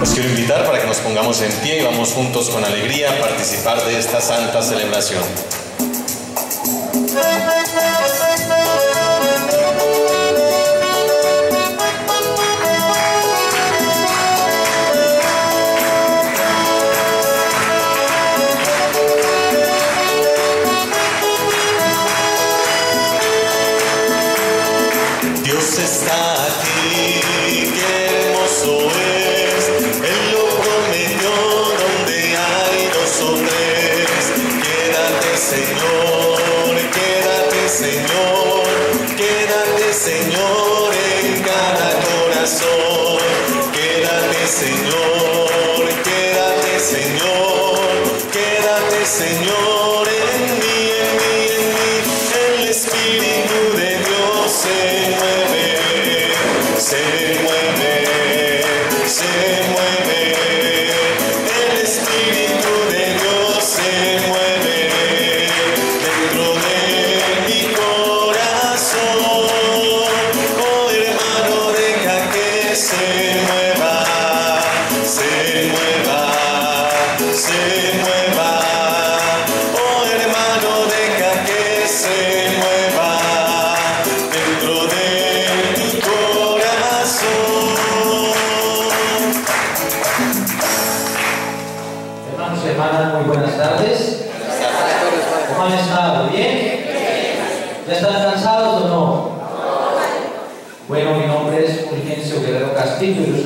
Los quiero invitar para que nos pongamos en pie y vamos juntos con alegría a participar de esta santa celebración. Dios está aquí, qué hermoso es, Él lo prometió, donde hay dos o tres. Quédate Señor, quédate Señor, quédate Señor en cada corazón. Quédate Señor, quédate Señor, quédate Señor en mí, en mí, en mí. El Espíritu de Dios se mueve, se mueve, se mueve. El Espíritu de Dios se mueve dentro de mi corazón. Oh hermano, deja que se mueva, se mueva, se mueva. Oh hermano, deja que se mueva dentro de tu corazón. Hermanos y hermanas, muy buenas tardes. ¿Cómo han estado? ¿Bien? ¿Ya están cansados o no? Bueno, mi nombre es Fulgencio Guerrero Castillo, yo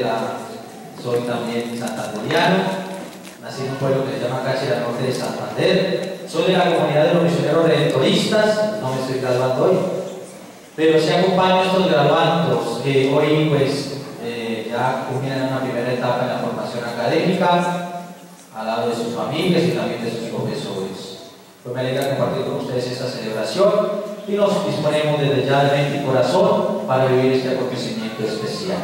soy también santanderiano, nací en un pueblo que se llama Cáceres Norte de Santander, soy de la comunidad de los misioneros redentoristas, no me estoy graduando hoy, pero sí acompaño a estos graduandos que hoy pues ya culminan una primera etapa en la formación académica, al lado de sus familias y también de sus profesores. Pues me alegra compartir con ustedes esta celebración y nos disponemos desde ya de mente y corazón para vivir este acontecimiento especial.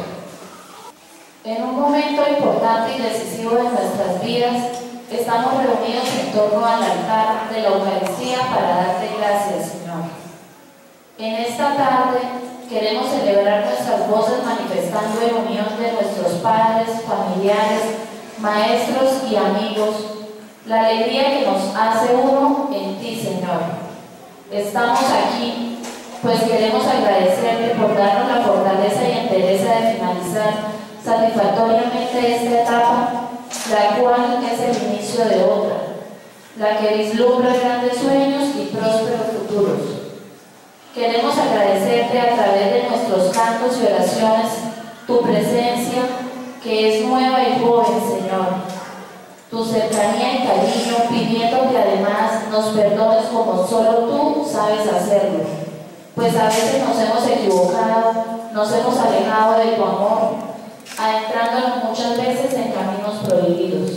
En un momento importante y decisivo de nuestras vidas, estamos reunidos en torno al altar de la Eucaristía para darte gracias, Señor. En esta tarde queremos celebrar nuestras voces manifestando en unión de nuestros padres, familiares, maestros y amigos, la alegría que nos hace uno en ti, Señor. Estamos aquí, pues queremos agradecerte por darnos la fortaleza y entereza de finalizar satisfactoriamente esta etapa, la cual es el inicio de otra, la que vislumbra grandes sueños y prósperos futuros. Queremos agradecerte a través de nuestros cantos y oraciones tu presencia, que es nueva y joven, Señor. Tu cercanía y cariño, pidiendo que además nos perdones como solo tú sabes hacerlo, pues a veces nos hemos equivocado, nos hemos alejado de tu amor, adentrándonos muchas veces en caminos prohibidos.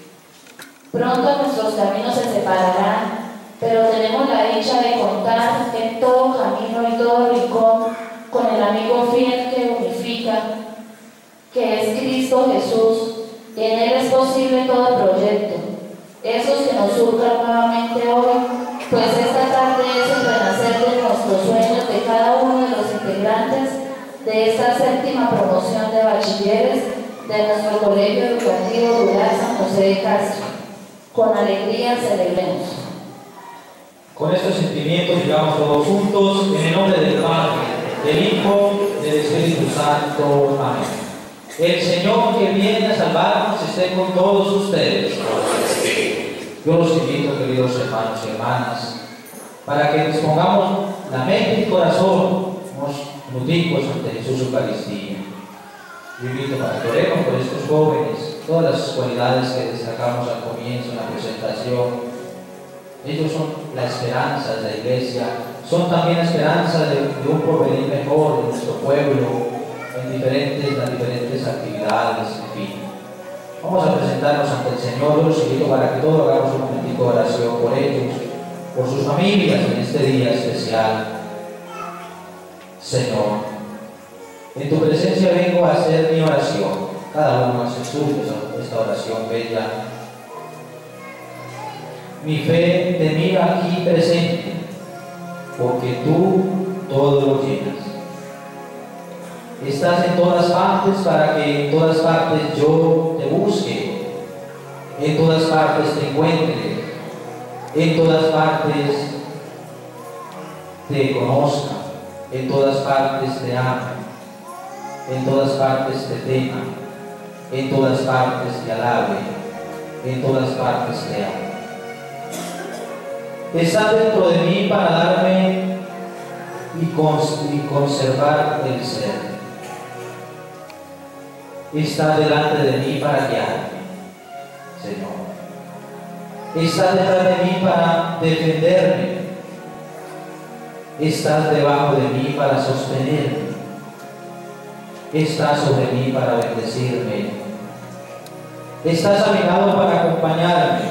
Pronto nuestros caminos se separarán, pero tenemos la dicha de contar en todo camino y todo rincón con el amigo fiel que unifica, que es Cristo Jesús. En Él es posible todo proyecto, esos que nos surcan nuevamente hoy, pues esta tarde es el renacer de nuestros sueños de cada uno de los integrantes de esta séptima promoción de bachilleres de nuestro Colegio Educativo Rural San José de Castro. Con alegría celebremos. Con estos sentimientos llegamos todos juntos en el nombre del Padre, del Hijo y del Espíritu Santo. Amén. El Señor que viene a salvarnos esté con todos ustedes. Yo los invito, queridos hermanos y hermanas, para que dispongamos la mente y corazón, unos minuticos ante Jesús Eucaristía. Yo invito para que oremos por estos jóvenes, todas las cualidades que destacamos al comienzo en la presentación. Ellos son la esperanza de la iglesia, son también la esperanza de un porvenir mejor de nuestro pueblo, en las diferentes actividades, en fin. Vamos a presentarnos ante el Señor. Yo los invito para que todos hagamos un momentico de oración por ellos, por sus familias en este día especial. Señor, en tu presencia vengo a hacer mi oración. Cada uno hace suya esta oración bella. Mi fe te mira aquí presente, porque tú todo lo llenas. Estás en todas partes para que en todas partes yo te busque, en todas partes te encuentre, en todas partes te conozca, en todas partes te ame, en todas partes te tema, en todas partes te alabe, en todas partes te ame. Estás dentro de mí para darme y conservar el ser. Estás delante de mí para guiarme, Señor. Estás detrás de mí para defenderme. Estás debajo de mí para sostenerme. Estás sobre mí para bendecirme. Estás a mi lado para acompañarme.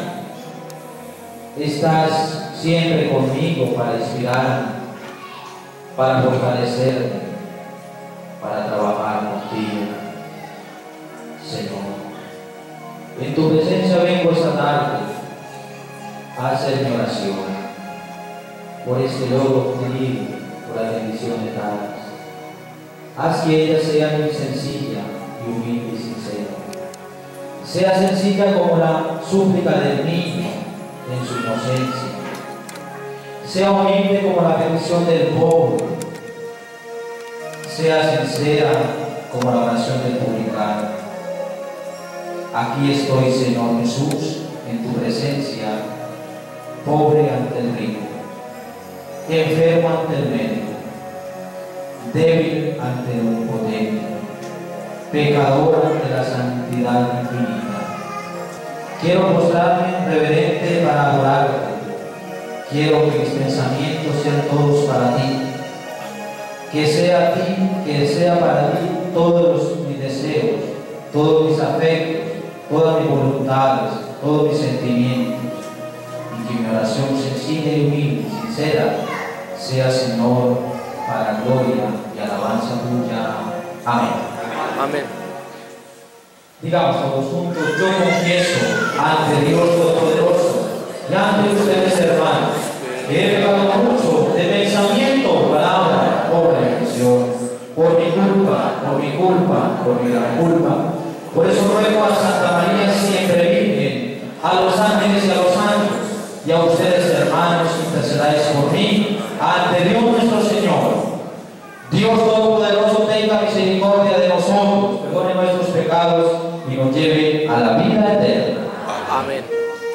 Estás siempre conmigo para inspirarme, para fortalecerme, para trabajar contigo. Señor, en tu presencia vengo esta tarde a hacer mi oración por este logro obtenido, por la bendición de Dios. Haz que ella sea muy sencilla y humilde y sincera. Sea sencilla como la súplica del niño en su inocencia. Sea humilde como la petición del pobre. Sea sincera como la oración del publicano. Aquí estoy, Señor Jesús, en tu presencia, pobre ante el rico, enfermo ante el médico, débil ante el omnipotente, pecador ante la santidad infinita. Quiero mostrarme reverente para adorarte. Quiero que mis pensamientos sean todos para ti. Que sea para ti todos mis deseos, todos mis afectos, todas mis voluntades, todos mis sentimientos, y que mi oración sencilla y humilde y sincera sea, Señor, para gloria y alabanza tuya. Amén. Amén. Digamos todos juntos: yo confieso ante Dios Todopoderoso y ante ustedes, hermanos, que he pecado mucho de pensamiento, palabra, obra y acción, por mi culpa, por mi gran culpa. Por eso ruego a Santa María siempre Virgen, a los ángeles y a los santos, y a ustedes, hermanos, intercedáis por mí ante Dios nuestro Señor. Dios Todopoderoso tenga misericordia de nosotros, perdone nuestros pecados y nos lleve a la vida eterna. Amén.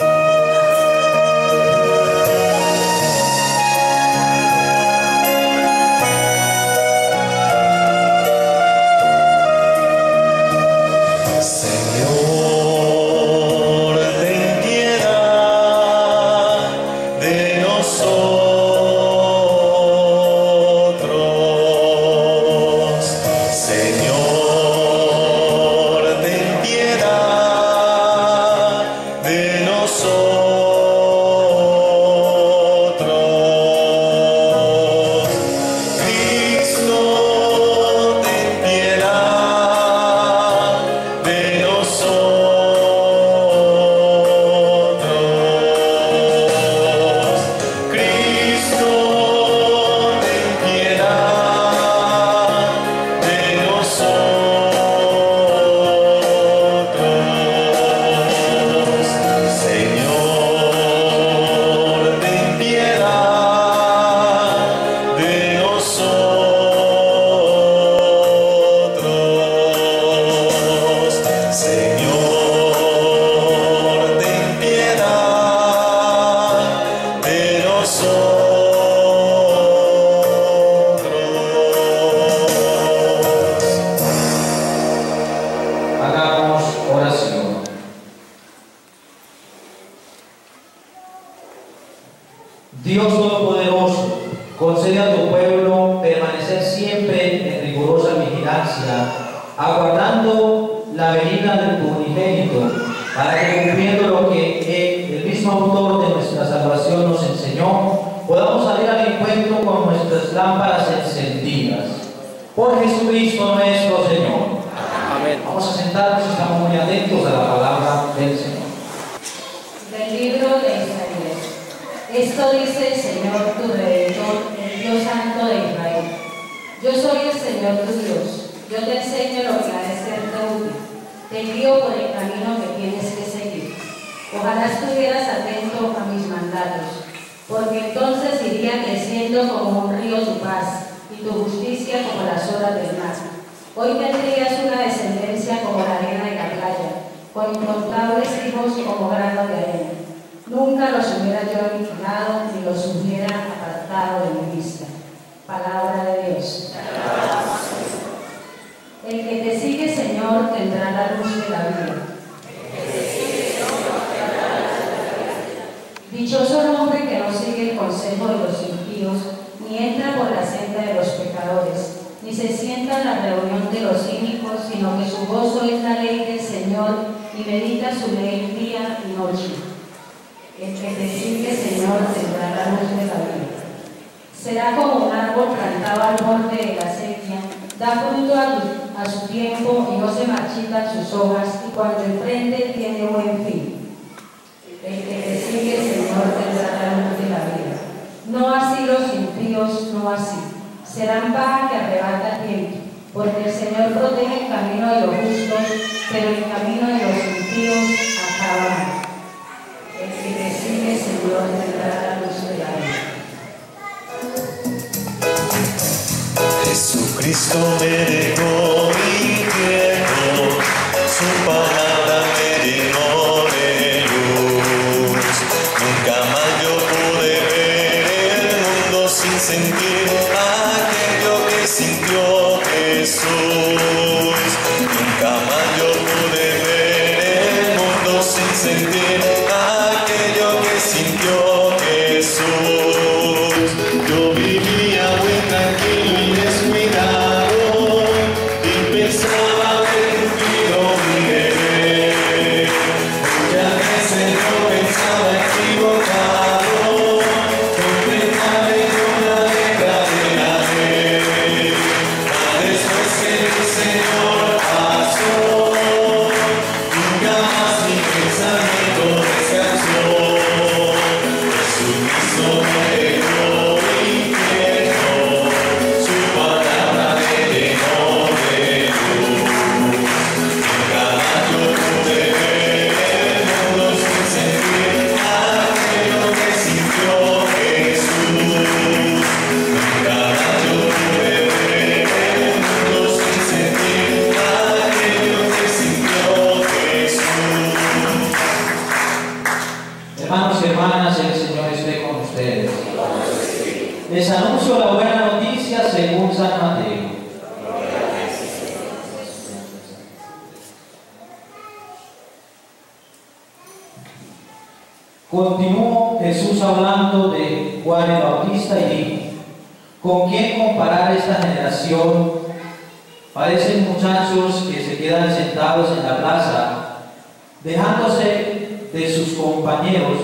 Dios Todopoderoso, concede a tu pueblo permanecer siempre en rigurosa vigilancia, aguardando la venida de tu unigénito, para que, cumpliendo lo que el mismo autor de nuestra salvación nos enseñó, podamos salir al encuentro con nuestras lámparas encendidas. Por Jesucristo nuestro Señor. Amén. Vamos a sentarnos, estamos muy atentos a la palabra del Señor. Del libro de Isaías. Esto dice el Señor tu Redentor, el Dios Santo de Israel. Yo soy el Señor tu Dios, Yo te enseño lo que ha de serte útil. Te guío por el camino que tienes que seguir. Ojalá estuvieras atento a mis mandatos, porque entonces iría creciendo como un río tu paz y tu justicia como las olas del mar. Hoy tendrías una descendencia como la arena de la playa, con incontables hijos como grano de arena. Nunca los hubiera yo aniquilado ni los hubiera apartado de mi vista. Palabra de Dios. El que te sigue, Señor, tendrá la luz de la vida. Dichoso el hombre que no sigue el consejo de los impíos, ni entra por la senda de los pecadores, ni se sienta en la reunión de los cínicos, sino que su gozo es la ley del Señor y medita su ley día y noche. El que te sigue, Señor, tendrá la luz de la vida. Será como un árbol plantado al borde de la acequia, da fruto a su tiempo y no se marchitan sus hojas, y cuando emprende tiene buen fin. El que te sigue, Señor, tendrá la luz de la vida. No así los impíos, no así. Serán paja que arrebata viento, porque el Señor protege el camino de los justos, pero el camino de los impíos acaba mal. El que te sigue, Señor, tendrá la luz de la vida. Jesucristo me dejó infierno, su palabra me llenó de luz. Nunca más yo pude ver el mundo sin sentir aquello que sintió Jesús. Nunca más yo pude ver el mundo sin sentir aquello que sintió Jesús. Yo vivía muy tranquilo y descuidado y pensaba haber cumplido mi deber. Muchas veces yo pensaba equivocado, completaba y yo me alegraba de la fe. Mas después que el Señor pasó, nunca más mi pensamiento descansó. Jesucristo me dejó infierno, su palabra me llenó de luz. Nunca más yo pude ver el mundo sin sentir aquello que sintió Jesús. Nunca más yo pude ver el mundo sin sentir aquello que sintió Jesús. Hermanos y hermanas, el Señor esté con ustedes. Les anuncio la buena noticia según San Mateo. Continuó Jesús hablando de Juan el Bautista y dijo: ¿con quién comparar esta generación? Parecen muchachos que se quedan sentados en la plaza, quejándose de sus compañeros,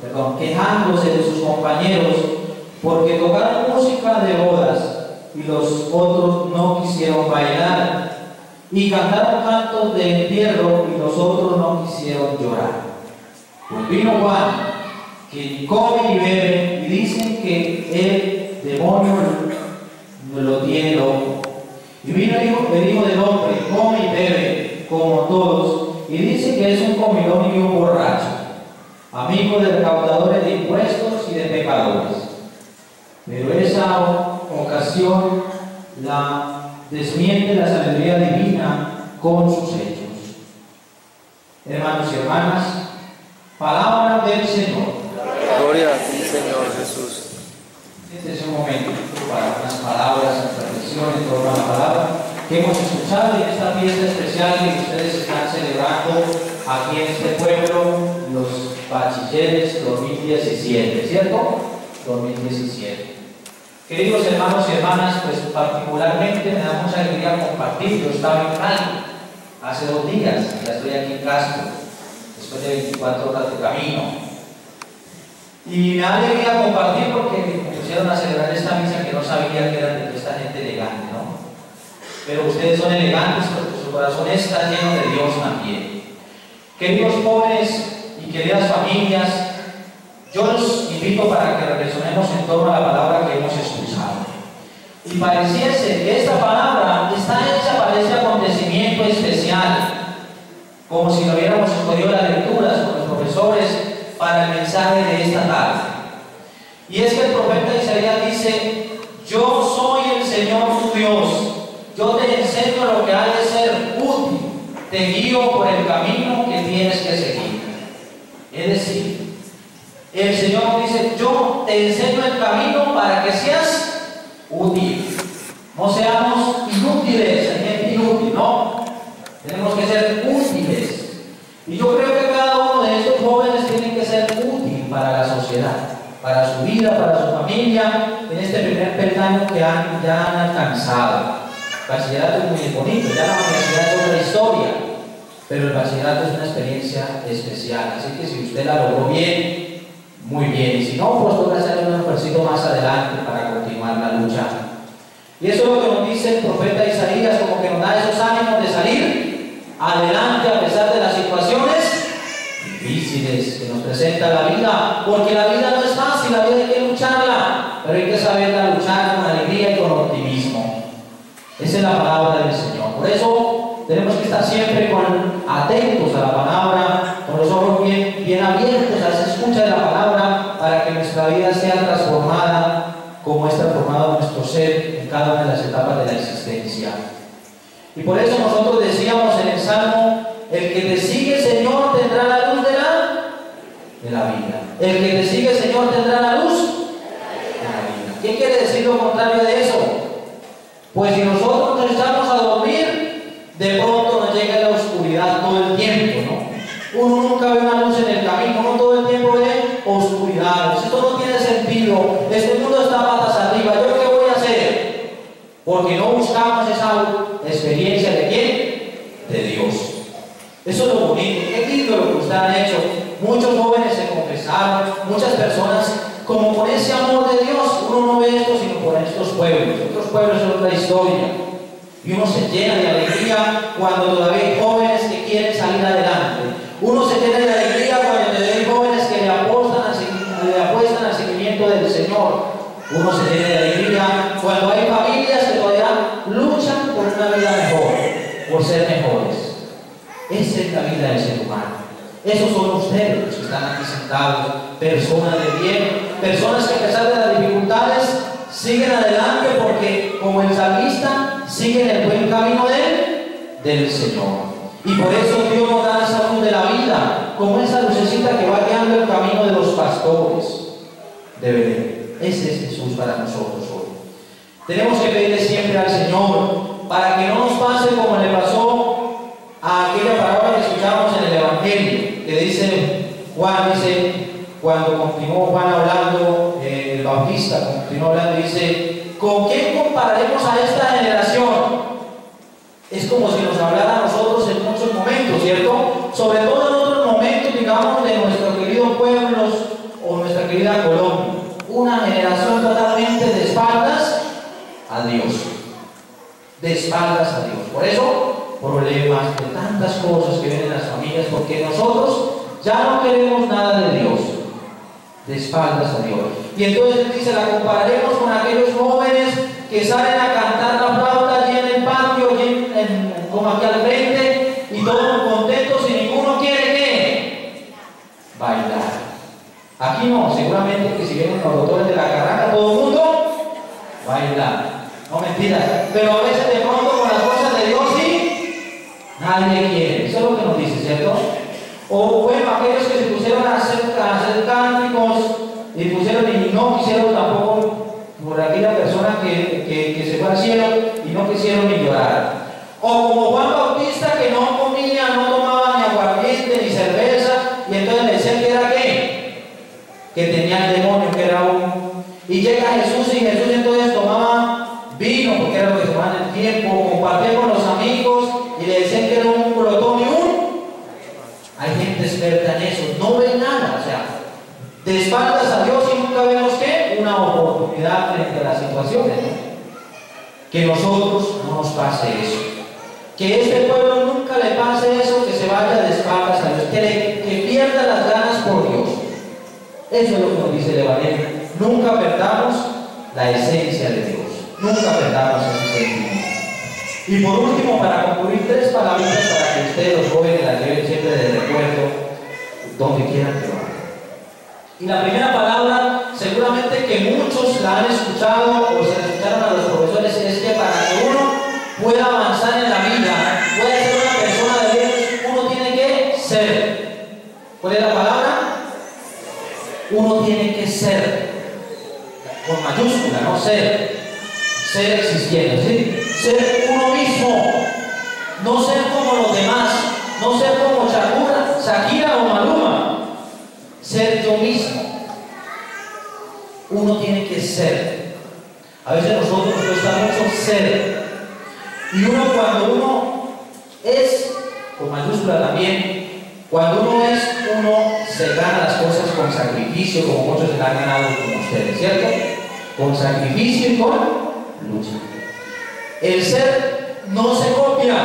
porque tocaron música de bodas y los otros no quisieron bailar, y cantaron cantos de entierro y los otros no quisieron llorar. Pues vino Juan, que come y bebe, y dicen que el demonio lo tiene loco. Y vino el Hijo del Hombre, come y bebe como todos, y dice que es un comilón y un borracho, amigo de recaudadores de impuestos y de pecadores. Pero esa ocasión la desmiente la sabiduría divina con sus hechos. Hermanos y hermanas, palabra del Señor. Gloria a ti, Señor Jesús. Este es un momento para unas palabras, una reflexión en torno a la palabra que hemos escuchado en esta fiesta especial que ustedes están celebrando aquí en este pueblo, los Bachilleres 2017, ¿cierto? 2017. Queridos hermanos y hermanas, pues particularmente me da mucha alegría compartir. Yo estaba en Cali hace 2 días, ya estoy aquí en Castro, después de 24 horas de camino. Y me da alegría compartir porque me pusieron a celebrar esta misa que no sabía que era de toda esta gente elegante, ¿no? Pero ustedes son elegantes porque su corazón está lleno de Dios también. Queridos jóvenes y queridas familias, yo los invito para que reflexionemos en torno a la palabra que hemos escuchado. Y pareciese que esta palabra está hecha para escogido las lecturas con los profesores para el mensaje de esta tarde. Y es que el profeta Isaías dice: yo soy el Señor tu Dios, yo te enseño lo que ha de ser útil, te guío por el camino que tienes que seguir. Es decir, el Señor dice: yo te enseño el camino para que seas útil. No seamos inútiles, hay gente inútil, ¿no? Tenemos que ser útiles. Y yo creo que cada uno de estos jóvenes tiene que ser útil para la sociedad, para su vida, para su familia, en este primer peldaño que ya han alcanzado. El bachillerato es muy bonito, ya la universidad es otra historia, pero el bachillerato es una experiencia especial. Así que si usted la logró bien, muy bien. Y si no, pues toca hacer un esfuerzo más adelante para continuar la lucha. Y eso es lo que nos dice el profeta Isaías, como que nos da esos ánimos de salir adelante a pesar de las situaciones difíciles que nos presenta la vida, porque la vida no es fácil, la vida hay que lucharla, pero hay que saberla luchar con alegría y con optimismo. Esa es la palabra del Señor. Por eso tenemos que estar siempre atentos a la palabra, con los ojos bien abiertos a esa escucha de la palabra, para que nuestra vida sea transformada como es transformado nuestro ser en cada una de las etapas de la existencia. Y por eso nosotros decíamos en el Salmo: el que te sigue, Señor, tendrá la luz de la vida. El que te sigue, Señor, tendrá la luz de la vida. ¿Qué quiere decir lo contrario de eso? Pues si nosotros nos echamos a dormir, de pronto nos llega la oscuridad todo el tiempo, ¿no? Uno nunca ve una luz en el camino, uno todo el tiempo ve oscuridad. Esto no tiene sentido. Este mundo está patas arriba. ¿Yo qué voy a hacer? Porque no buscamos esa experiencia de ¿quién? De Dios. Eso es lo bonito. Qué lindo lo que ustedes han hecho. Muchos jóvenes se confesaron, muchas personas, como con ese amor de Dios. Uno no ve esto sino por estos pueblos. Otros pueblos son otra historia. Y uno se llena de alegría cuando todavía hay jóvenes que quieren salir adelante. Uno se llena de alegría cuando todavía hay jóvenes que le apuestan al seguimiento del Señor. Uno se llena de alegría cuando hay familias que todavía luchan por una vida mejor, por ser mejores. Esa es la vida del ser humano. Esos son ustedes los que están aquí sentados, personas de bien, personas que a pesar de las dificultades siguen adelante, porque como el salmista siguen el buen camino del Señor. Y por eso Dios nos da esa luz de la vida, como esa lucecita que va guiando el camino de los pastores de Belén. Ese es Jesús para nosotros hoy. Tenemos que pedirle siempre al Señor para que no nos pase como le pasó a aquella palabra que escuchamos en el Evangelio, que dice Juan, cuando continuó Juan hablando, el Bautista continuó hablando y dice: ¿con quién compararemos a esta generación? Es como si nos hablara a nosotros en muchos momentos, ¿cierto? Sobre todo en otros momentos, digamos, de nuestro querido pueblo o nuestra querida Colombia. Una generación totalmente de espaldas a Dios. De espaldas a Dios. Por eso, problemas de tantas cosas que ven en las familias, porque nosotros ya no queremos nada de Dios. De espaldas a Dios. Y entonces él dice: la compararemos con aquellos jóvenes que salen a cantar la flauta allí en el patio, como aquí al frente, y todos contentos y ninguno quiere ¿qué? Bailar. Aquí no, seguramente que si vienen los doctores de la carrera, todo el mundo baila. No, mentira. Pero a veces de pronto con las cosas de Dios sí, nadie quiere. Eso es lo que nos dice, ¿cierto? O bueno, aquellos que se pusieron a hacer cánticos y pusieron y no quisieron tampoco, por aquella persona que se fue al cielo y no quisieron ni llorar. O como Juan Bautista, que no comía, no tomaba ni aguardiente ni cerveza, y entonces le decían que era ¿qué? Que tenía el demonio, que era y llega Jesús, y Jesús entonces tomaba vino, porque era lo que tomaban en el tiempo, compartía con los amigos y le decían que era un glotón y hay gente experta en eso, no ve nada, o sea, de espaldas a Dios, y nunca vemos ¿qué? Una oportunidad frente a las situaciones, ¿no? Que nosotros no nos pase eso, que este pueblo nunca le pase eso, que se vaya de espaldas a Dios, que pierda las ganas por Dios. Eso es lo que nos dice el Evangelio. Nunca perdamos la esencia de Dios, nunca perdamos ese sentimiento. Y por último, para concluir, 3 palabritas para que ustedes, los jóvenes, las lleven siempre de recuerdo, donde quieran que vayan. Y la primera palabra, seguramente que muchos la han escuchado o se la escucharon a los profesores, es que para que uno pueda avanzar en la vida, pueda ser una persona de Dios, uno tiene que ser. ¿Cuál es la palabra? Uno tiene que ser, con mayúscula, no ser. Ser existiendo, ¿sí? Ser uno mismo, no ser como los demás, no ser como Shakira o Maluma, ser yo mismo. Uno tiene que ser. A veces nosotros nos cuesta mucho ser. Y uno, cuando uno es, con mayúscula también, cuando uno es, uno se gana las cosas con sacrificio, como muchos se han ganado con ustedes, ¿cierto? Con sacrificio y con lucha. El ser no se copia.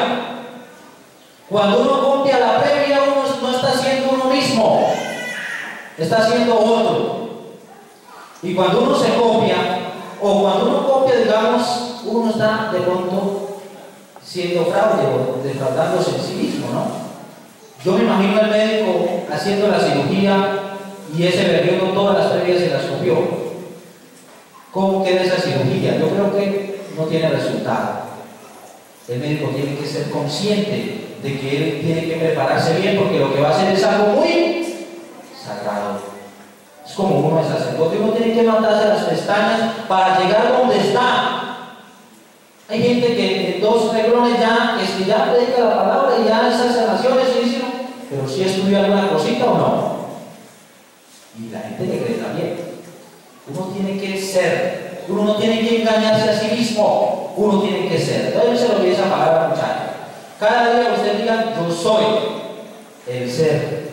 Cuando uno copia la previa, uno no está siendo uno mismo, está siendo otro. Y cuando uno se copia, o cuando uno copia, digamos, uno está de pronto siendo fraude o defraudándose en sí mismo, ¿no? Yo me imagino al médico haciendo la cirugía y ese perdió todas las previas y las copió. ¿Cómo queda esa cirugía? Yo creo que no tiene resultado. El médico tiene que ser consciente de que él tiene que prepararse bien, porque lo que va a hacer es algo muy sagrado. Es como uno es sacerdote, uno tiene que matarse las pestañas para llegar donde está. Hay gente que en 2 renglones ya, que ya predica la palabra y ya esas sanaciones y dice, pero si estudia alguna cosita o no. Y la gente le cree también. Uno tiene que ser, uno no tiene que engañarse a sí mismo, uno tiene que ser. Entonces se lo olvide esa palabra, muchachos. Cada día usted diga, yo soy el ser.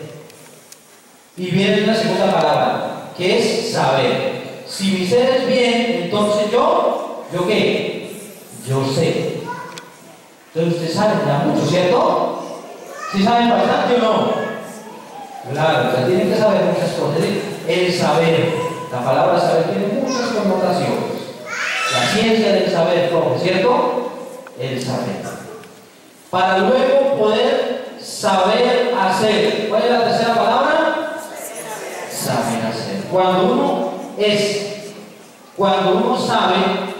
Y viene una segunda palabra, que es saber. Si mi ser es bien, entonces ¿yo qué? Yo sé. Entonces usted sabe ya mucho, ¿cierto? ¿Sí saben bastante o no? Claro, usted tiene que saber muchas cosas. El saber. La palabra saber tiene muchas connotaciones. La ciencia del saber, ¿cierto? El saber. Para luego poder saber hacer. ¿Cuál es la tercera palabra? Saber hacer. Cuando uno es, cuando uno sabe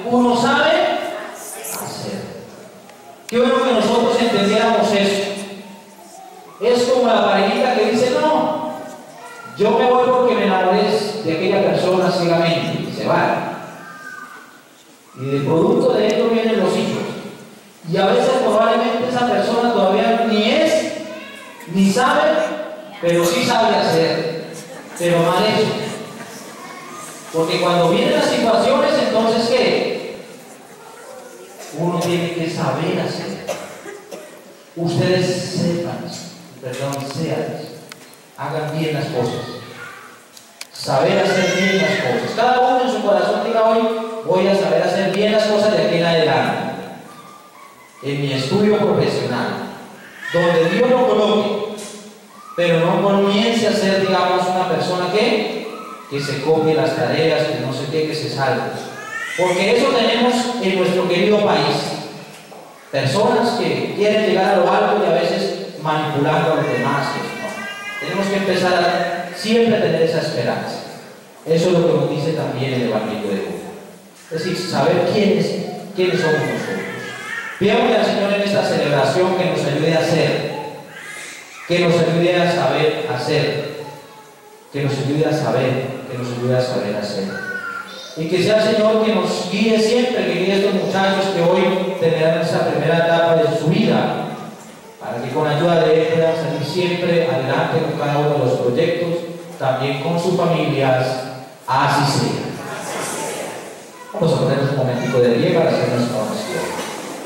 hacer. Qué bueno que nosotros entendiéramos eso. Es como la parejita que dice, no, yo me voy porque me enamoré de aquella persona ciegamente, y se va. Y de producto de ello vienen los hijos. Y a veces probablemente esa persona todavía ni es, ni sabe, pero sí sabe hacer, pero mal hecho. Porque cuando vienen las situaciones, entonces ¿qué? Uno tiene que saber hacer. Ustedes sepan, hagan bien las cosas. Saber hacer bien las cosas. Cada uno en su corazón diga hoy, voy a saber hacer bien las cosas de aquí en adelante. En mi estudio profesional, donde Dios lo coloque, pero no comience a ser, digamos, una persona que se copie las tareas, que no sé qué, que se salve. Porque eso tenemos en nuestro querido país. Personas que quieren llegar a lo alto y a veces manipulando a los demás. No. Tenemos que empezar a siempre tener esa esperanza. Eso es lo que nos dice también el Evangelio de Dios. Es decir, saber quiénes somos nosotros. Pidámosle al Señor en esta celebración que nos ayude a hacer, que nos ayude a saber hacer, que nos ayude a saber hacer. Y que sea el Señor que nos guíe siempre, que guíe a estos muchachos que hoy tendrán esa primera etapa de su vida, para que con ayuda de Él puedan salir siempre adelante con cada uno de los proyectos, también con sus familias, así sea. Vamos a ponernos un momentico de pie para hacer nuestra oración.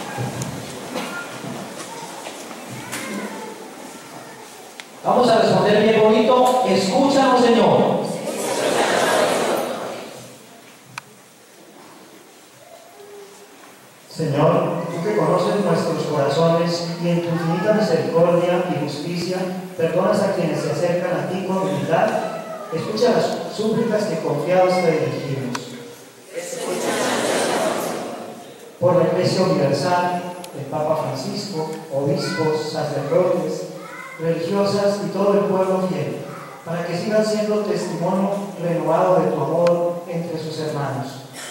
Vamos a responder bien bonito, escúchanos, Señor. Señor, tú que conoces nuestros corazones y en tu infinita misericordia y justicia perdonas a quienes se acercan a ti con humildad, escucha las súplicas que confiados te dirigimos. Por la Iglesia universal, el Papa Francisco, obispos, sacerdotes, religiosas y todo el pueblo fiel, para que sigan siendo testimonio renovado de tu amor entre sus hermanos.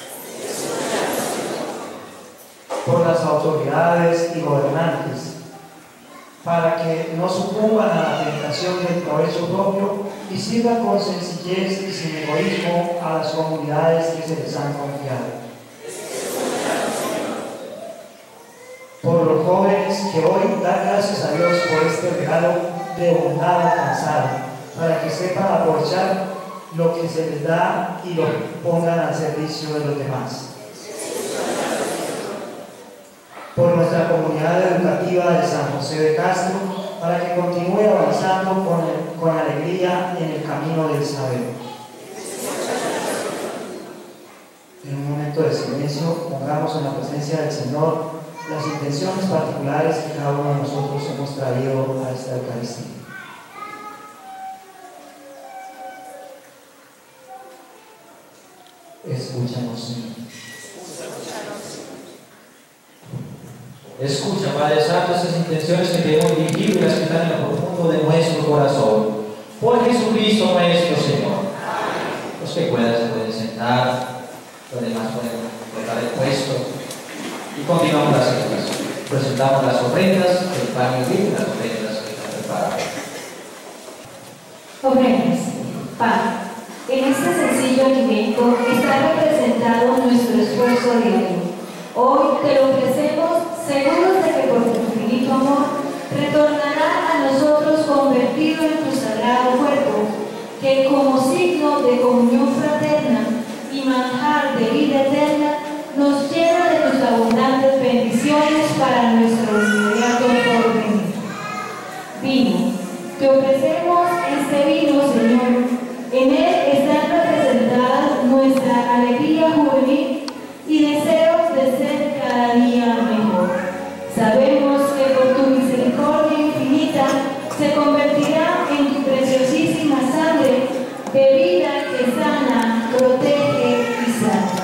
Por las autoridades y gobernantes, para que no sucumban a la tentación del provecho propio y sirvan con sencillez y sin egoísmo a las comunidades que se les han confiado. Por los jóvenes que hoy dan gracias a Dios por este regalo de bondad alcanzado, para que sepan aprovechar lo que se les da y lo pongan al servicio de los demás. Por nuestra comunidad educativa de San José de Castro, para que continúe avanzando con alegría en el camino del saber. En un momento de silencio, pongamos en la presencia del Señor las intenciones particulares que cada uno de nosotros hemos traído a esta Eucaristía. Escúchanos, Señor. Escucha, Padre Santo, estas intenciones que queremos dirigir y las que están en lo profundo de nuestro corazón. Por Jesucristo nuestro Señor. Los que puedan se pueden sentar, los demás pueden dejar el puesto. Y continuamos las celebraciones. Presentamos las ofrendas, el pan y vino, las ofrendas que están preparadas. Ofrendas. Pan. En este sencillo alimento está representado nuestro esfuerzo diario. Hoy te lo ofrecemos seguros de que por tu infinito amor retornará a nosotros convertido en tu sagrado cuerpo, que como signo de comunión fraterna y manjar de vida eterna nos llena de tus abundantes bendiciones para nuestro inmediato porvenir. Vino. Te ofrecemos este vino, Señor. En él están representadas nuestra alegría juvenil y deseos de ser cada día mejor. Sabemos que por tu misericordia infinita se convertirá en tu preciosísima sangre, bebida que sana, protege y salva.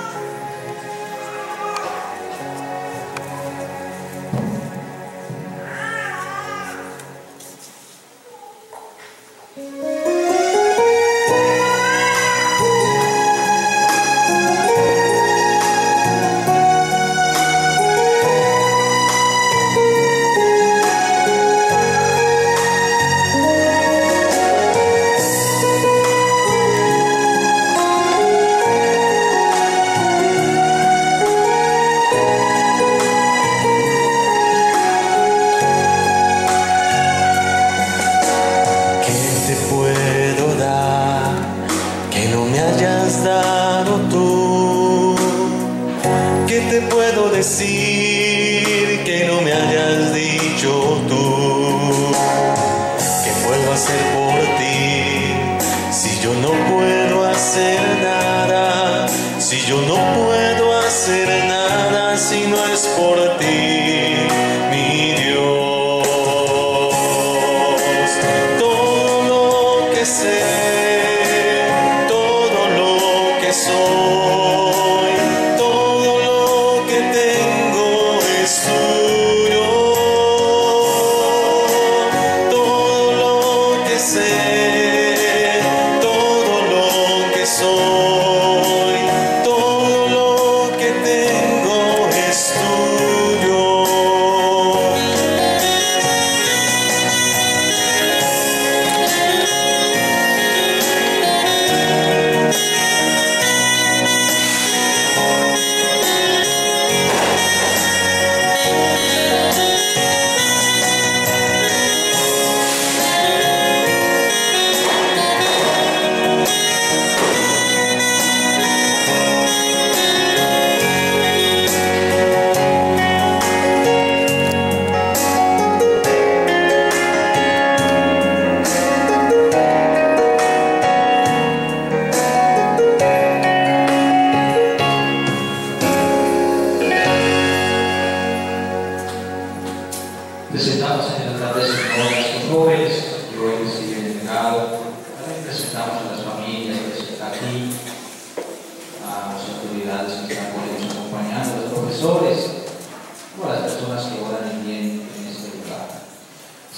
decir que no me hayas dicho tú? ¿Qué puedo hacer por ti si yo no puedo hacer nada? Si yo no puedo hacer nada si no es por ti, mi Dios. Todo lo que sé, todo lo que soy, todo lo que tengo es tuyo. Todo lo que sé, todo lo que soy, todo lo que tengo es tuyo. Presentamos en el altar del Señor a estos jóvenes que hoy reciben el legado. También presentamos a las familias que están aquí, a las autoridades que están por ellos acompañando, a los profesores, o a las personas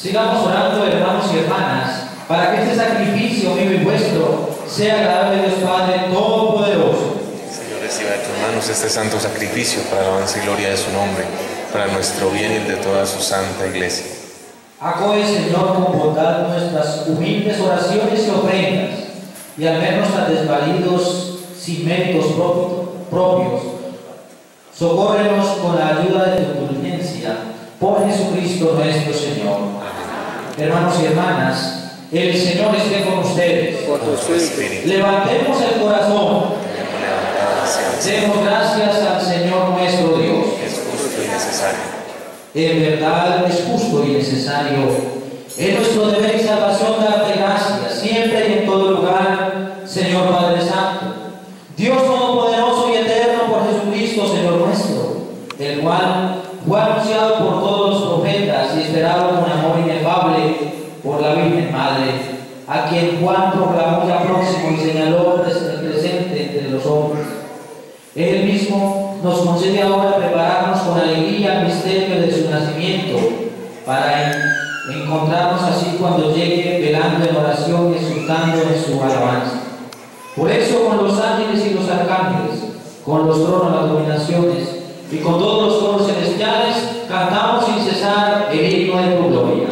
Sigamos orando, hermanos y hermanas, para que este sacrificio mío y vuestro sea agradable a Dios Padre Todopoderoso. Señor, reciba de tus manos este santo sacrificio para la alabanza y gloria de su nombre, para nuestro bien y el de toda su santa iglesia. Acoge, Señor, con bondad nuestras humildes oraciones y ofrendas, y al vernos tan desvalidos sin méritos propios, socórrenos con la ayuda de tu indulgencia, por Jesucristo nuestro Señor. Hermanos y hermanas, el Señor esté con ustedes. Con tu espíritu. Levantemos el corazón. Demos gracias al Señor nuestro Dios. Es justo y necesario. En verdad es justo y necesario. Es nuestro deber y salvación darte gracias, siempre y en todo lugar, Señor Padre Santo. Dios Todopoderoso y Eterno, por Jesucristo, Señor nuestro, el cual fue anunciado por todos los profetas y esperado con amor inefable por la Virgen Madre, a quien Juan proclamó ya próximo y señaló presente entre los hombres. Él mismo nos concede ahora prepararnos con alegría al misterio de su nacimiento, para encontrarnos así cuando llegue velando en oración y exultando en su alabanza. Por eso, con los ángeles y los arcángeles, con los tronos, las dominaciones y con todos los coros celestiales, cantamos sin cesar el himno de tu gloria.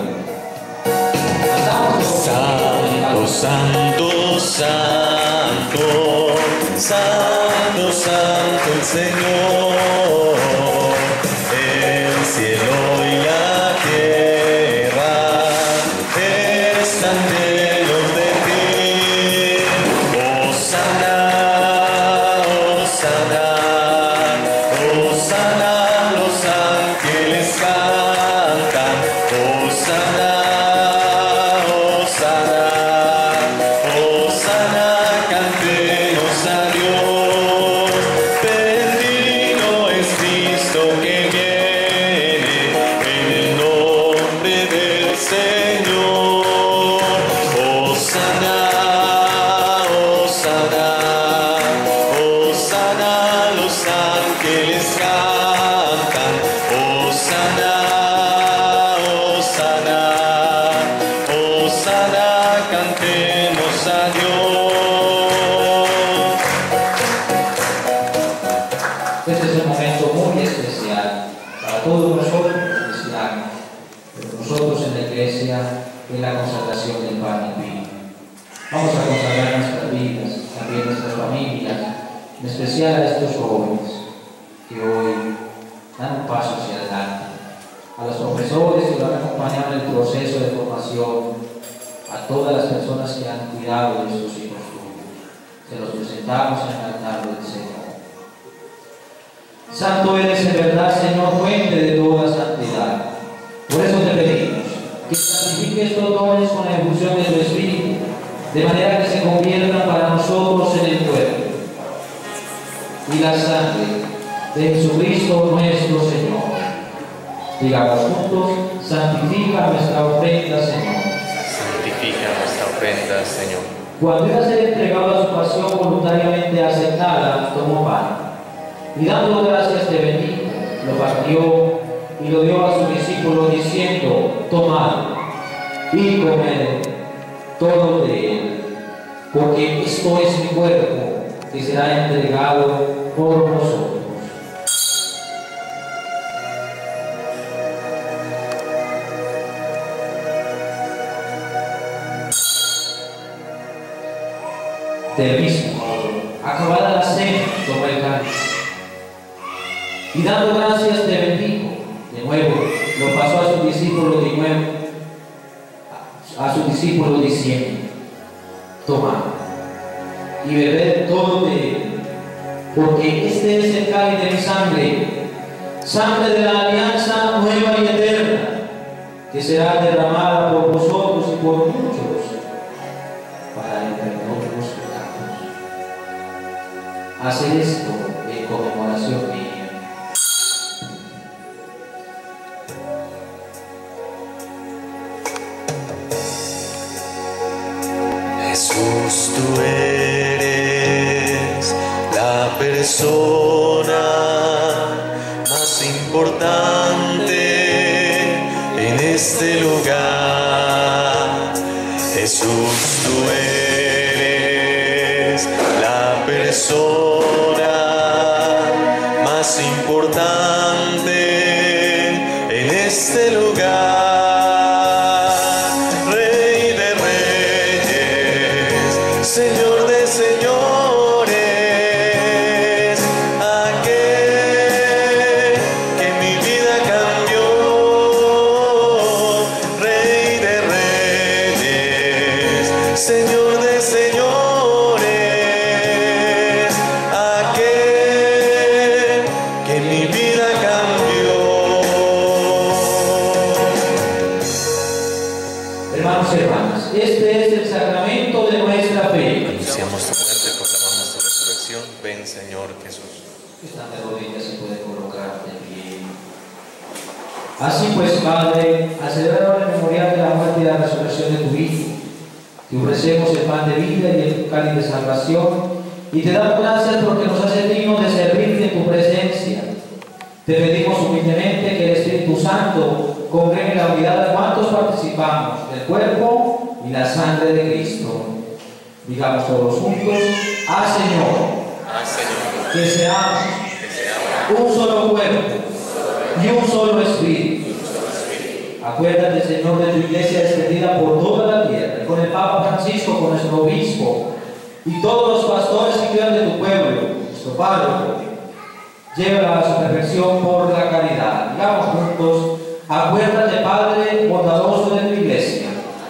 Santo, santo, santo, santo, santo el Señor, el cielo y la tierra están llenos de ti. Hosana, Hosana, Hosana, los ángeles cantan. Hosana, cantemos a Dios. Bendito es Cristo que viene en el nombre del Señor. Hosana, Hosana, Hosana, los ángeles cantan. Hosana, Hosana, Hosana, cantemos a Dios. Este es un momento muy especial para todos nosotros los cristianos, pero nosotros en la iglesia, en la consagración del pan y vino. Vamos a consagrar nuestras vidas, también nuestras familias, en especial a estos jóvenes que hoy dan un paso hacia adelante, a los profesores que van a acompañar el proceso de formación, a todas las personas que han cuidado de estos hijos tuyos. Se los presentamos en el altar del Señor. Santo eres en verdad, Señor, fuente de toda santidad. Por eso te pedimos que santifiques estos dones con la efusión de tu Espíritu, de manera que se conviertan para nosotros en el cuerpo y la sangre de Jesucristo nuestro Señor. Digamos juntos: santifica nuestra ofrenda, Señor. Santifica nuestra ofrenda, Señor. Cuando iba a ser entregado a su pasión voluntariamente aceptada, tomó pan y dando gracias te bendijo, lo partió y lo dio a sus discípulos diciendo: tomad y comed todo de él, porque esto es mi cuerpo que será entregado por vosotros. Del mismo modo, acabada la cena, tomó el cáliz y dando gracias te bendijo. De nuevo lo pasó a sus discípulos diciendo: tomad y bebed todo de él, porque este es el cáliz de mi sangre, sangre de la alianza nueva y eterna, que será derramada por vosotros y por muchos para el perdón de los pecados. Haced esto en conmemoración mía. Jesús, tú eres la persona más importante en este lugar. Jesús, tú eres la persona más importante en este lugar. Rey de reyes, Señor de señores, aquel que mi vida cambió. Rey de reyes, Señor de señores, aquel que mi vida cambió. Hermanos y hermanas, este es el sacramento de nuestra fe. Anunciamos tu muerte, proclamamos tu resurrección. Ven, Señor Jesús. Están de rodillas y pueden colocar de pie. Así pues, Padre, al celebrar el memorial de la muerte y la resurrección de tu Hijo, te ofrecemos el pan de vida y el cáliz de salvación, y te damos gracias porque nos haces dignos de servirte en tu presencia. Te pedimos humildemente que el Espíritu Santo congregue la unidad de cuantos participamos del cuerpo y la sangre de Cristo. Digamos todos juntos: ¡Ah, Señor! Ah, Señor. Que seamos un solo cuerpo y un solo espíritu. Acuérdate, Señor, de tu iglesia extendida por toda la tierra, y con el Papa Francisco, con nuestro obispo, y todos los pastores que cuidan de tu pueblo, nuestro párroco. Llévala a su perfección por la caridad. Digamos juntos: acuérdate, Padre bondadoso, de tu iglesia.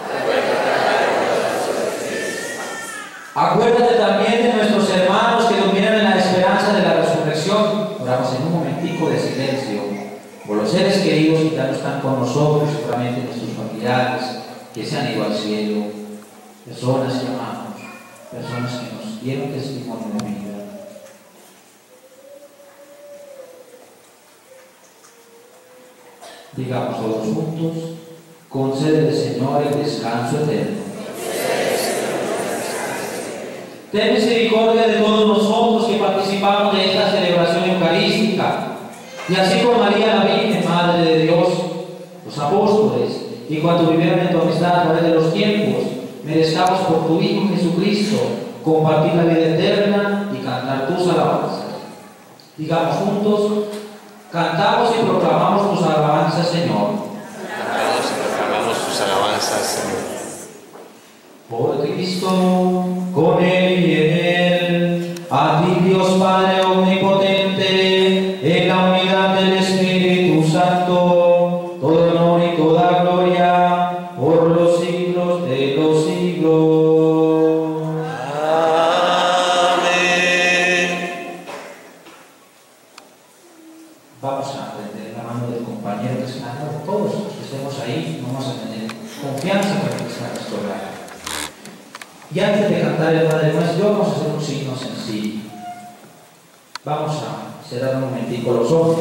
Acuérdate también de nuestros hermanos que durmieron en la esperanza de la resurrección. Oramos en un momentico de silencio por los seres queridos que ya no están con nosotros, seguramente nuestros familiares que se han ido al cielo, personas que amamos, personas que nos dieron testimonio de vida. Digamos todos juntos: concede, Señor, el descanso eterno. Ten misericordia de todos nosotros que participamos de esta celebración eucarística, y así con María la Virgen, Madre de Dios, los apóstoles, y cuanto vivieron en tu amistad a través de los tiempos, merezcamos por tu Hijo Jesucristo compartir la vida eterna y cantar tus alabanzas. Digamos juntos: cantamos y proclamamos tus alabanzas, Señor. Cantamos y proclamamos tus alabanzas, Señor. Por Cristo, con Él y en Él, a ti, Dios Padre omnipotente, en la unidad del Espíritu Santo, todo honor y toda gloria por los siglos de los siglos. Amén. Vamos a prender la mano del compañero que se ha dado. Todos los que estemos ahí, vamos a tener confianza para que sea nuestro hogar. Y antes de cantar el Padre Nuestro, vamos a hacer un signo sencillo. Vamos a cerrar un momentico los ojos.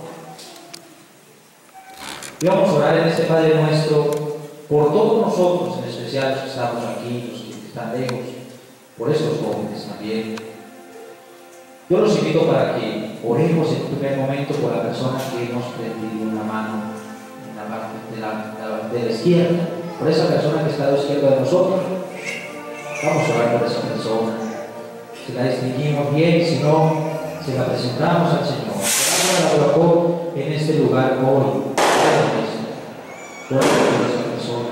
Y vamos a orar en este Padre Nuestro por todos nosotros, en especial los que estamos aquí, los que están lejos, por esos jóvenes también. Yo los invito para que oremos en un primer momento por la persona que hemos prendido una mano en la parte de la izquierda, por esa persona que está a la izquierda de nosotros. Vamos a orar por esa persona. Si la distinguimos bien, si no, se la presentamos al Señor. Oramos la colocó en este lugar hoy. Oramos por esa persona.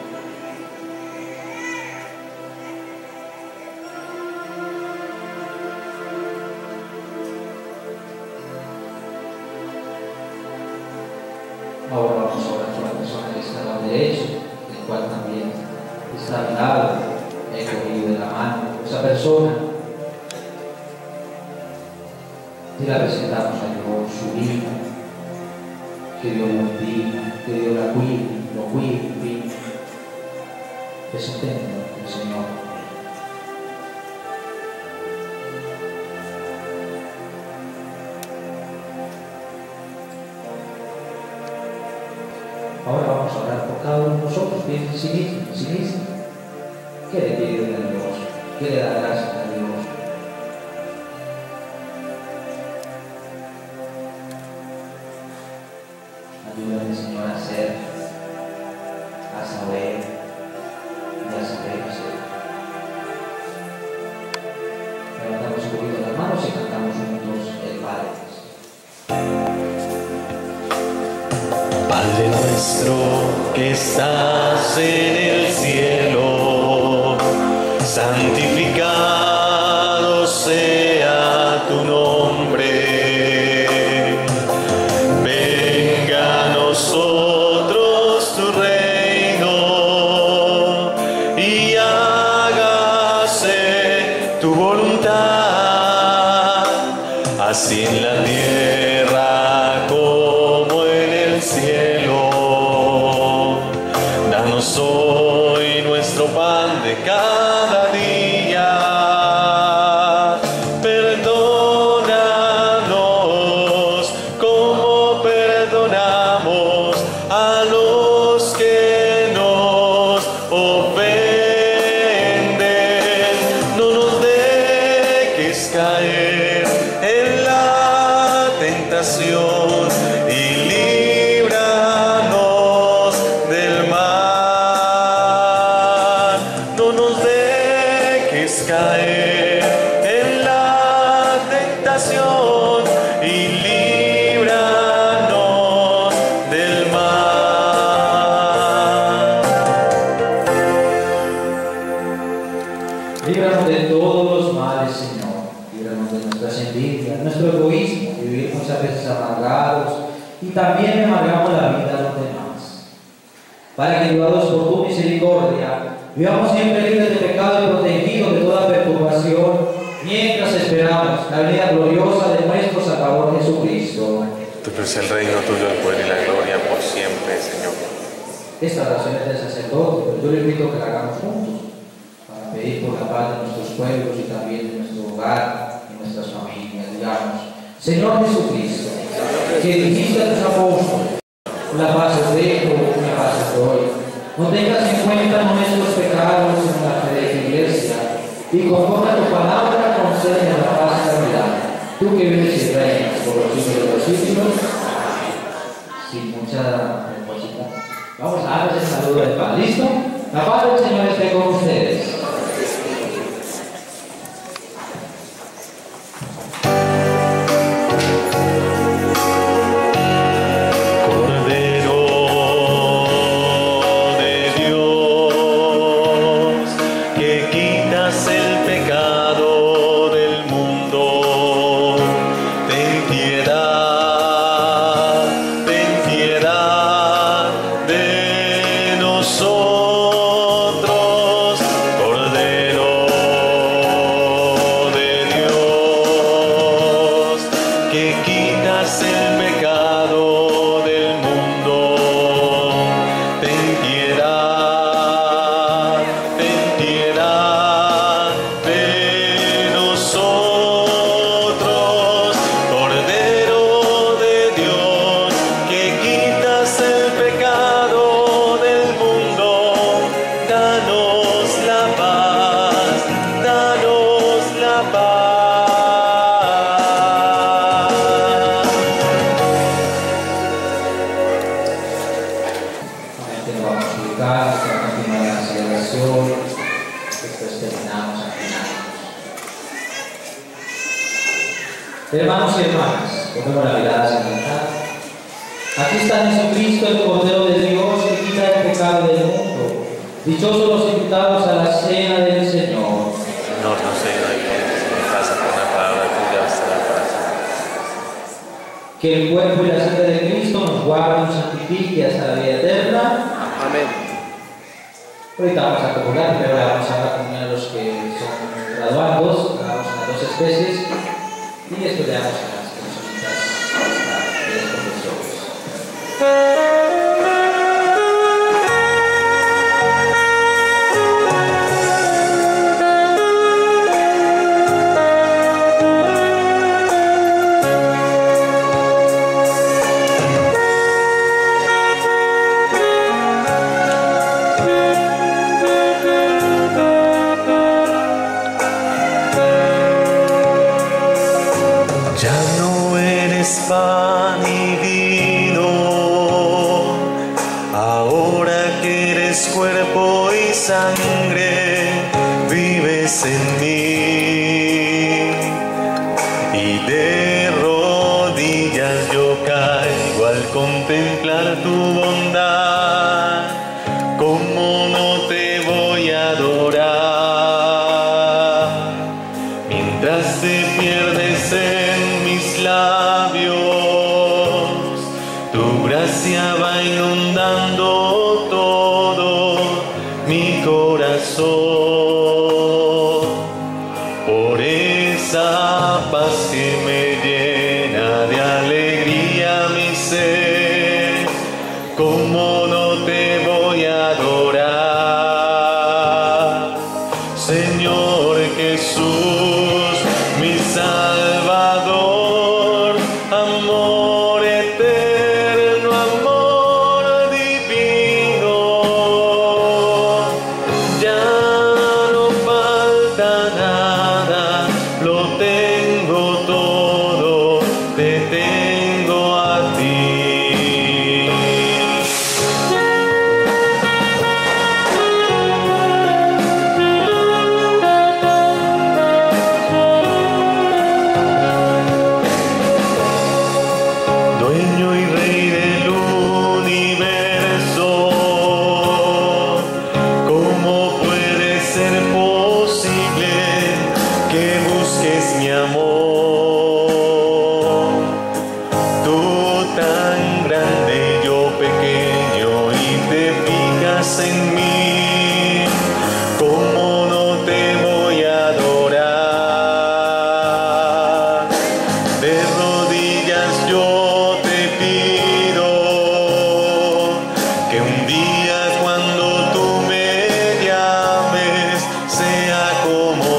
Ahora vamos a orar por la persona que está a la derecha, el cual también está a mi lado. He cogido de la mano esa persona y la presentamos a Dios, su hija, que Dios la bendiga, que Dios la cuide, lo cuide. Presentemos al Señor. Ahora vamos a orar por cada uno de nosotros. Piensa en sí mismo. ¿Qué le pide a Dios? ¿Qué le da gracias a Dios? Ayúdame, Señor, a saber y a gracia y misericordia. Levantamos un poquito las manos y cantamos juntos el Padre Nuestro. Padre nuestro que estás en el cielo, santificado sea tu nombre. Venga a nosotros tu reino y hágase tu voluntad, así en la tierra como en el cielo. Danos hoy nuestro pan de cada día. Perdónanos como perdonamos a los que nos ofenden. No nos dejes caer en la tentación y líbranos del mal. No nos dejes caer en la tentación y líbranos del mal. Líbranos de todos los males, Señor. Líbranos de nuestras envidias, nuestro egoísmo, de vivir muchas veces amargados y también amargamos la vida a los demás. Para que, ayudados por tu misericordia, vivamos siempre libres de pecado y protegidos de toda perturbación, mientras esperamos la venida gloriosa de nuestro Salvador Jesucristo. Tuyo es el reino, tuyo el poder y la gloria por siempre, Señor. Esta oración es del sacerdote, pero yo le invito a que la hagamos juntos, para pedir por la paz de nuestros pueblos y también de nuestro hogar y nuestras familias. Digamos: Señor Jesucristo, que dijiste a tus apóstoles, la paz os dejo, la paz os doy. No tengas en cuenta nuestros pecados en la fe de tu iglesia, y conforme a tu palabra concede la paz y la verdad. Tú que vives y reinas por los siglos de los siglos. Sin mucha respuesta. Vamos a darles el saludo del Padre. ¿Listo? La paz del Señor esté con ustedes. Cordero de Dios, que quitas el pecado del mundo, ten piedad de nosotros. Cordero de Dios, que quitas el pecado del mundo, ten piedad de nosotros. Cordero de Dios, que quitas el pecado del mundo, danos la paz, danos la paz. Nuevamente nos vamos a ubicar, para continuar la celebración. Después terminamos al final. Hermanos y hermanas, ponemos la mirada hacia el altar. Aquí está Jesucristo, el Cordero de Dios, que quita el pecado del mundo. Dichosos los invitados a la cena del Señor. Señor, no sé, no hay gente en mi casa con la palabra tuya bastará para siempre. Que el cuerpo y la sangre de Cristo nos guarden y nos santifique hasta la vida eterna. Amén. Ahorita vamos a comulgar, pero ahora vamos a dar comunión a los que son graduandos, vamos a las dos especies, y después le damos a las personitas hasta los profesores. Ya no eres pan y vino, ahora que eres cuerpo y mi sangre, vives en mí. Y de rodillas yo caigo al contemplar tu bondad. ¿Cómo no te voy a adorar? Mientras te pierdes en mis labios, tu gracia va inundando todo mi corazón. Por esa paz que me llena de alegría mi ser, ¿cómo no te voy a adorar? Señor Jesús, mi Salvador, amor eterno, amor divino. Ya no falta nada, lo tengo todo, te tengo a ti. Dueño y rey del universo, ¿cómo puede ser posible que busques mi amor? Tú tan grande, yo pequeño, y te fijas en mí. ¿Cómo no te voy a adorar? De rodillas yo te pido que un día cuando tú me llames sea como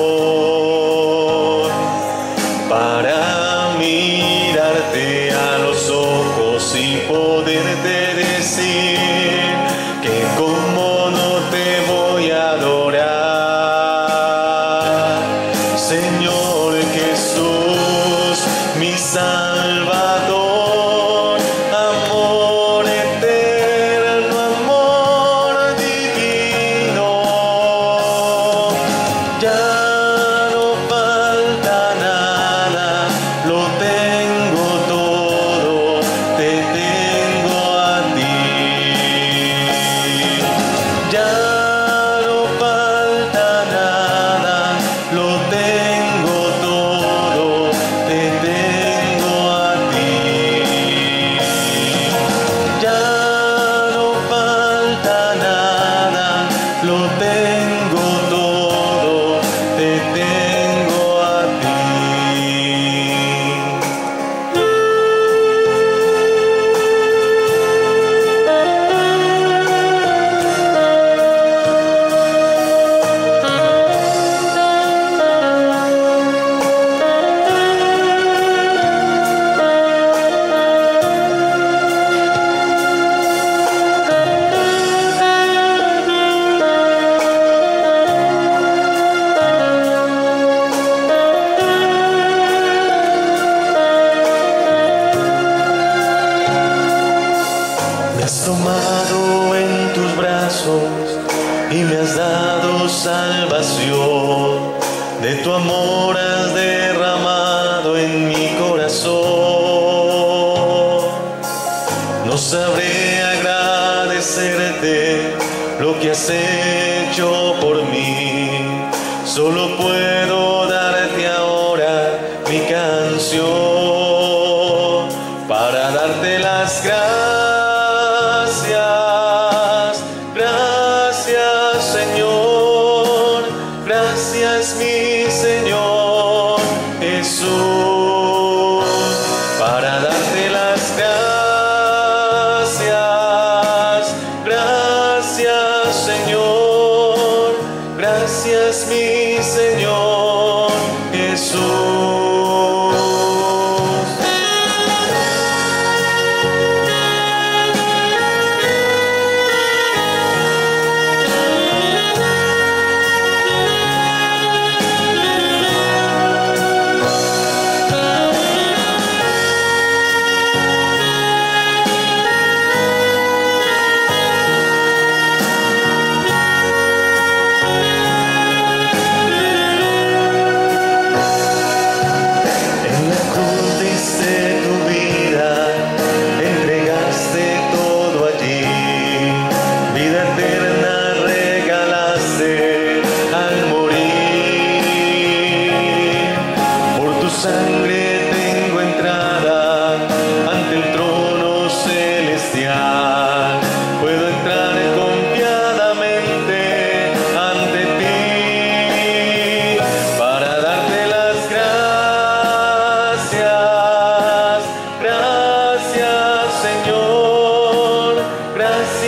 hoy, para mirarte a los ojos y poderte decir que como no te voy a adorar. Señor Jesús, mi Salvador, amor eterno, amor divino. Ya no falta nada, lo tengo todo, te tengo a ti. Ya no falta nada, lo tengo todo, te tengo a ti. Ya no falta nada, lo tengo todo, te tengo a ti. Me has tomado en tus brazos y me has dado salvación. De tu amor has derramado en mi corazón. No sabré agradecerte lo que has hecho por mí. Solo puedo darte ahora mi canción para darte las gracias. Gracias, Señor. Gracias, mi Señor Jesús, para darte las gracias. Gracias, Señor. Gracias, mi Señor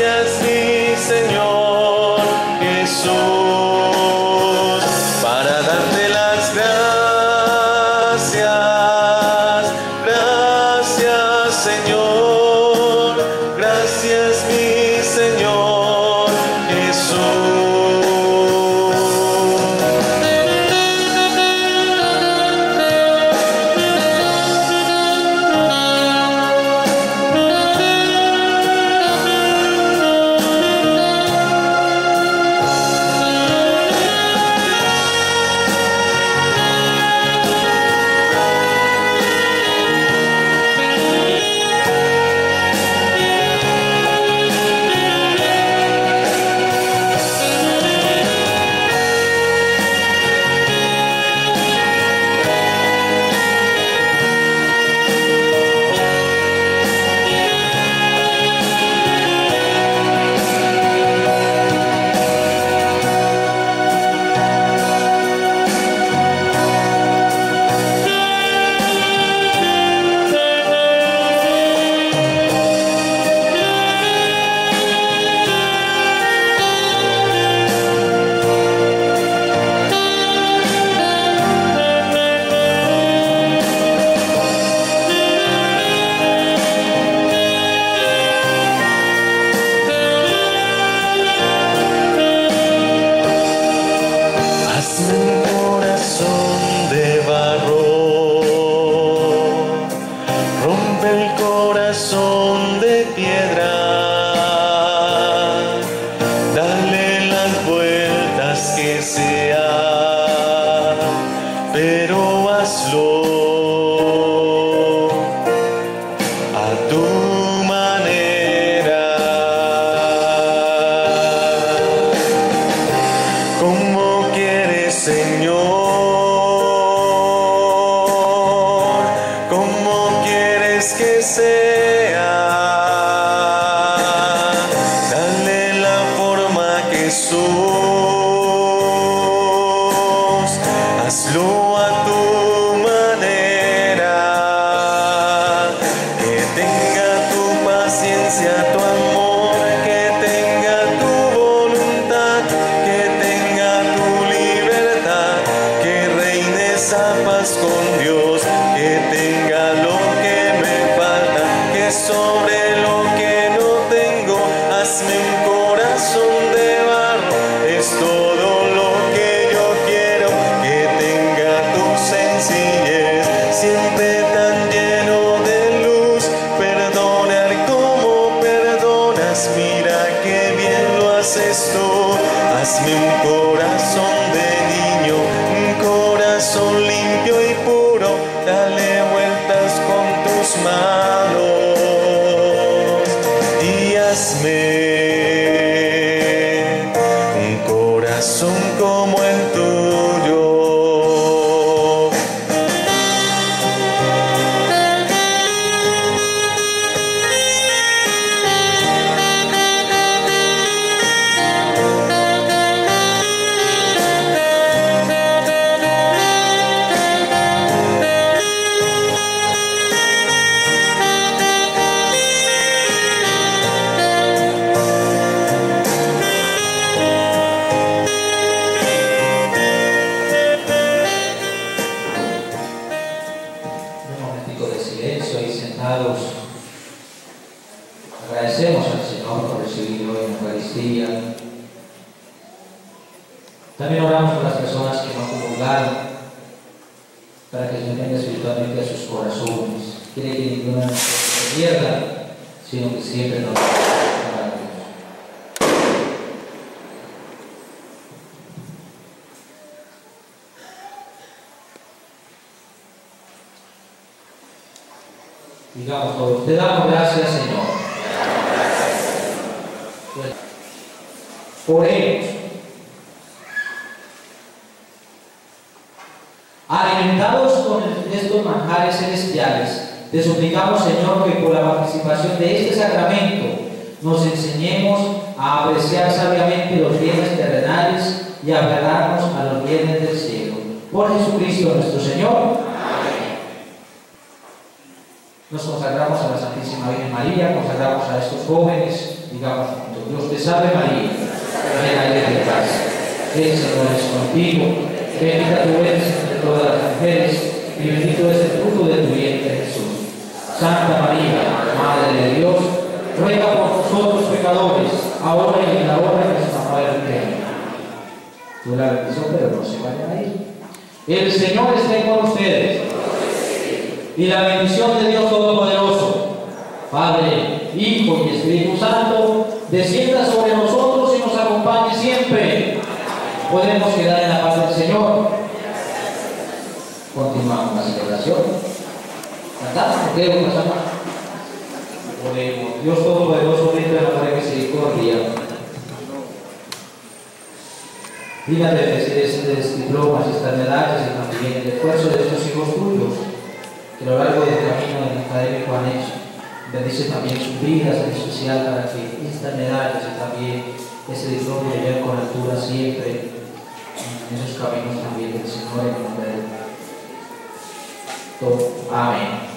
Gracias mi Señor Jesús, para darte las gracias. Gracias Señor, gracias mi Señor Jesús. Pero hazlo a tu manera, como quieres, Señor, como quieres que sea. Dale la forma que sos, hazlo a tu manera, que tenga tu paciencia, tu amor, que tenga tu voluntad, que tenga tu libertad, que reine esa paz con Dios, que tenga lo que me falta, que sobre lo que no tengo, hazme un corazón de barro, es todo lo que yo quiero, que tenga tu sencillez, siempre tan lleno de luz, perdonar como perdonas, mira que bien lo haces tú, hazme un corazón de niño, un corazón limpio y puro, dale vueltas con tus manos y hazme un corazón como el tuyo. Un momentico de silencio ahí sentados. Agradecemos al Señor por recibir hoy en la Eucaristía. También oramos por las personas que no comulgaron, para que se venga espiritualmente a sus corazones. Quiere que ninguna se pierda, sino que siempre nos digamos todos, te damos gracias, Señor, por ellos. Alimentados con estos manjares celestiales, te suplicamos, Señor, que por la participación de este sacramento nos enseñemos a apreciar sabiamente los bienes terrenales y a aferrarnos a los bienes del cielo. Por Jesucristo nuestro Señor. Amén. Nos consagramos a la Santísima Virgen María, consagramos a estos jóvenes, digamos juntos. Dios te salve María, llena eres de gracia. El Señor es contigo. Bendita tú eres entre todas las mujeres y bendito es el fruto de tu vientre Jesús. Santa María, Madre de Dios, ruega por nosotros pecadores, ahora y en la hora de nuestra muerte. Tú la bendición, pero no se vayan a ir. El Señor esté con ustedes. Y la bendición de Dios Todopoderoso, Padre, Hijo y Espíritu Santo, descienda sobre nosotros y nos acompañe siempre. Podemos quedar en la paz del Señor. Continuamos la celebración. ¿Cantamos? ¿Por qué pasamos? Oremos. Dios Todopoderoso, lindo en amor y misericordia. Dígale de diplomas, estas medallas y también el esfuerzo de estos hijos tuyos que a lo largo del camino académico han hecho. Bendice también sus vidas, en especial para que estas medallas y también ese diploma lleven con altura siempre en esos caminos también del Señor en nombre de todo. Amén.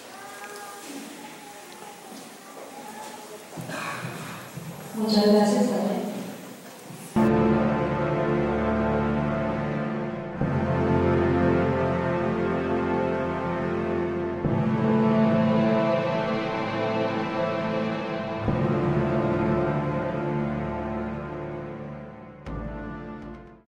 Muchas gracias.